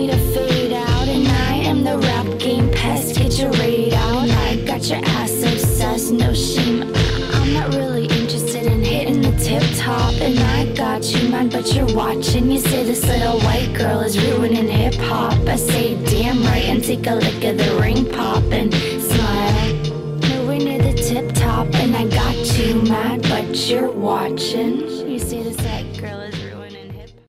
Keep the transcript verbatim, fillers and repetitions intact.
me to fade out, and I am the rap game pest. Get your raid out. I got your ass obsessed, no shame. I'm not really interested in hitting the tip top, and I got you mad, but you're watching. You say this little white girl is ruining hip hop. I say damn right and take a lick of the ring pop and smile. Nowhere near the tip top, and I got you mad, but you're watching.